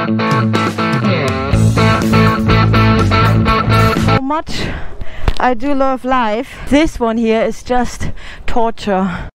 How much I do love life. This one here is just torture.